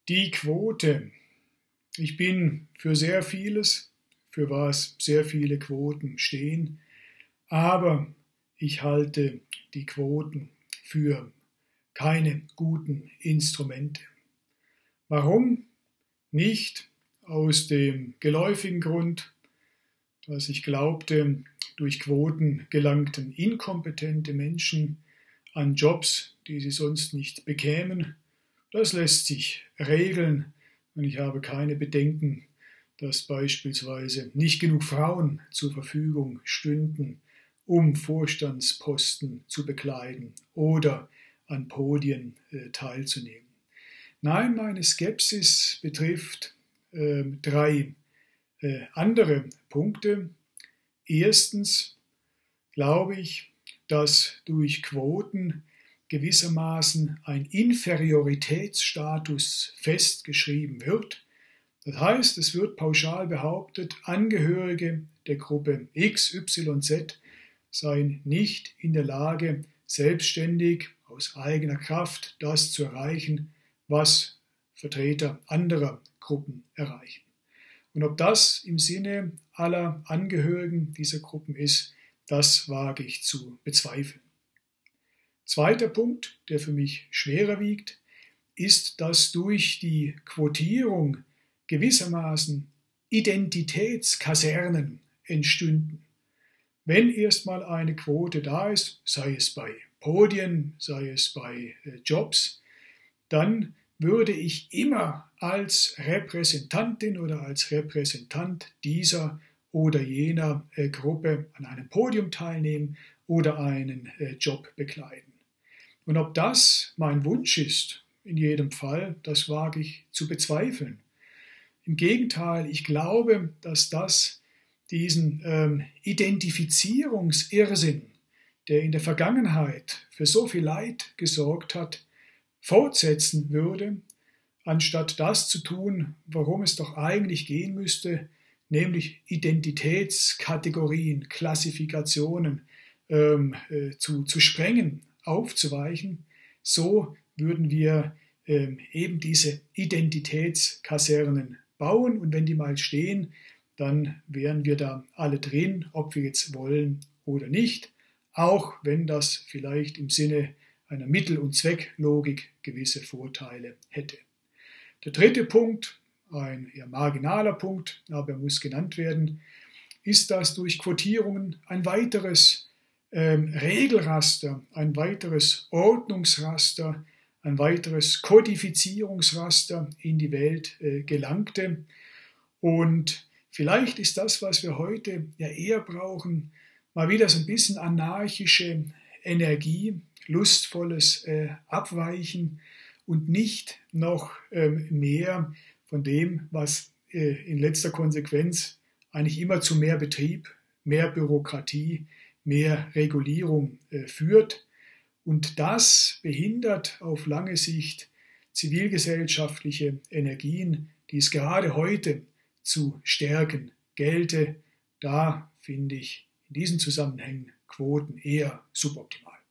Die Quote. Ich bin für sehr vieles, für was sehr viele Quoten stehen, aber ich halte die Quoten für keine guten Instrumente. Warum? Nicht aus dem geläufigen Grund, dass ich glaubte, durch Quoten gelangten inkompetente Menschen an Jobs, die sie sonst nicht bekämen. Das lässt sich regeln und ich habe keine Bedenken, dass beispielsweise nicht genug Frauen zur Verfügung stünden, um Vorstandsposten zu bekleiden oder an Podien teilzunehmen. Nein, meine Skepsis betrifft drei andere Punkte. Erstens glaube ich, dass durch Quoten gewissermaßen ein Inferioritätsstatus festgeschrieben wird. Das heißt, es wird pauschal behauptet, Angehörige der Gruppe X, Y, Z seien nicht in der Lage, selbstständig aus eigener Kraft das zu erreichen, was Vertreter anderer Gruppen erreichen. Und ob das im Sinne aller Angehörigen dieser Gruppen ist, das wage ich zu bezweifeln. Zweiter Punkt, der für mich schwerer wiegt, ist, dass durch die Quotierung gewissermaßen Identitätskasernen entstünden. Wenn erstmal eine Quote da ist, sei es bei Podien, sei es bei Jobs, dann würde ich immer als Repräsentantin oder als Repräsentant dieser oder jener Gruppe an einem Podium teilnehmen oder einen Job bekleiden. Und ob das mein Wunsch ist, in jedem Fall, das wage ich zu bezweifeln. Im Gegenteil, ich glaube, dass das diesen Identifizierungsirrsinn, der in der Vergangenheit für so viel Leid gesorgt hat, fortsetzen würde, anstatt das zu tun, worum es doch eigentlich gehen müsste, nämlich Identitätskategorien, Klassifikationen zu sprengen, aufzuweichen. So würden wir eben diese Identitätskasernen bauen und wenn die mal stehen, dann wären wir da alle drin, ob wir jetzt wollen oder nicht, auch wenn das vielleicht im Sinne einer Mittel- und Zwecklogik gewisse Vorteile hätte. Der dritte Punkt, ein eher marginaler Punkt, aber er muss genannt werden, ist, dass durch Quotierungen ein weiteres Regelraster, ein weiteres Ordnungsraster, ein weiteres Kodifizierungsraster in die Welt gelangte. Und vielleicht ist das, was wir heute ja eher brauchen, mal wieder so ein bisschen anarchische Energie, lustvolles Abweichen und nicht noch mehr von dem, was in letzter Konsequenz eigentlich immer zu mehr Betrieb, mehr Bürokratie, mehr Regulierung führt. Und das behindert auf lange Sicht zivilgesellschaftliche Energien, die es gerade heute zu stärken gelte. Da finde ich in diesen Zusammenhängen Quoten eher suboptimal.